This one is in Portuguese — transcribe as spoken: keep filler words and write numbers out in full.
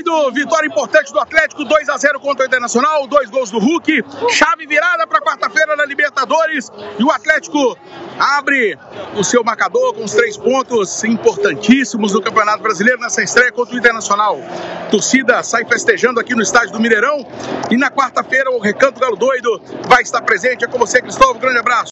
doido, vitória importante do Atlético, dois a zero contra o Internacional, dois gols do Hulk, chave virada para quarta-feira na Libertadores, e o Atlético abre o seu marcador com os três pontos importantíssimos do Campeonato Brasileiro nessa estreia contra o Internacional. A torcida sai festejando aqui no estádio do Mineirão, e na quarta-feira o Recanto Galo Doido vai estar presente. É com você, Cristóvão, grande abraço.